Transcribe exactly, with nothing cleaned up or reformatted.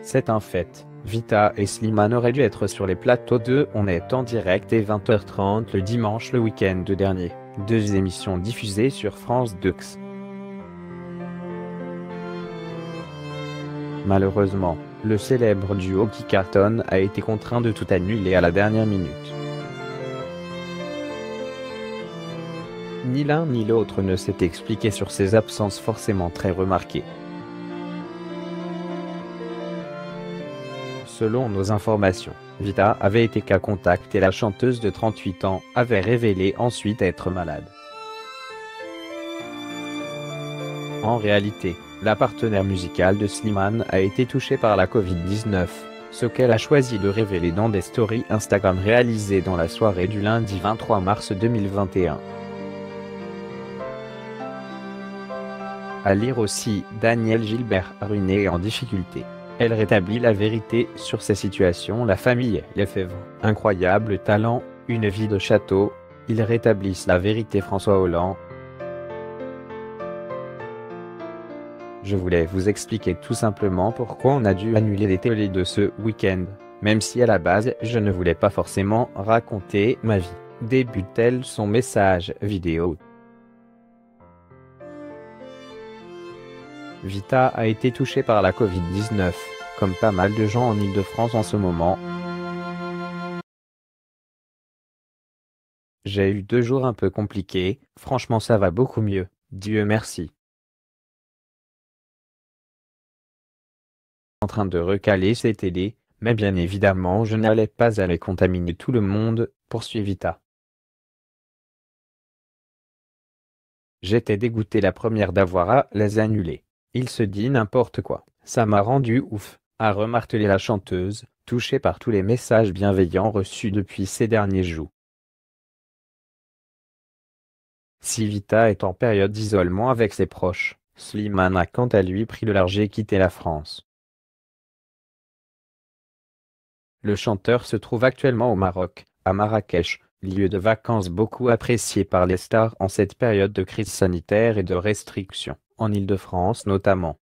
C'est un fait. Vita et Slimane auraient dû être sur les plateaux de On est en direct et vingt heures trente le dimanche le week-end dernier. Deux émissions diffusées sur France deux. Malheureusement, le célèbre duo qui cartonne a été contraint de tout annuler à la dernière minute. Ni l'un ni l'autre ne s'est expliqué sur ces absences forcément très remarquées. Selon nos informations, Vita avait été cas contact et la chanteuse de trente-huit ans avait révélé ensuite être malade. En réalité, la partenaire musicale de Slimane a été touchée par la Covid dix-neuf, ce qu'elle a choisi de révéler dans des stories Instagram réalisées dans la soirée du lundi vingt-trois mars deux mille vingt et un. À lire aussi, Daniel Gilbert ruiné et en difficulté. Elle rétablit la vérité sur ces situations. La famille Lefebvre, incroyable talent, une vie de château. Ils rétablissent la vérité. François Hollande. Je voulais vous expliquer tout simplement pourquoi on a dû annuler les télés de ce week-end, même si à la base je ne voulais pas forcément raconter ma vie, débute-t-elle son message vidéo. Vita a été touchée par la Covid dix-neuf, comme pas mal de gens en Île-de-France en ce moment. J'ai eu deux jours un peu compliqués, franchement ça va beaucoup mieux, Dieu merci. En train de recaler ces télés, mais bien évidemment je n'allais pas aller contaminer tout le monde, poursuit Vita. J'étais dégoûté la première d'avoir à les annuler. Il se dit n'importe quoi, ça m'a rendu ouf, a remartelé la chanteuse, touchée par tous les messages bienveillants reçus depuis ces derniers jours. Si Vita est en période d'isolement avec ses proches, Slimane a quant à lui pris le large et quitté la France. Le chanteur se trouve actuellement au Maroc, à Marrakech, lieu de vacances beaucoup apprécié par les stars en cette période de crise sanitaire et de restrictions, en Île-de-France notamment.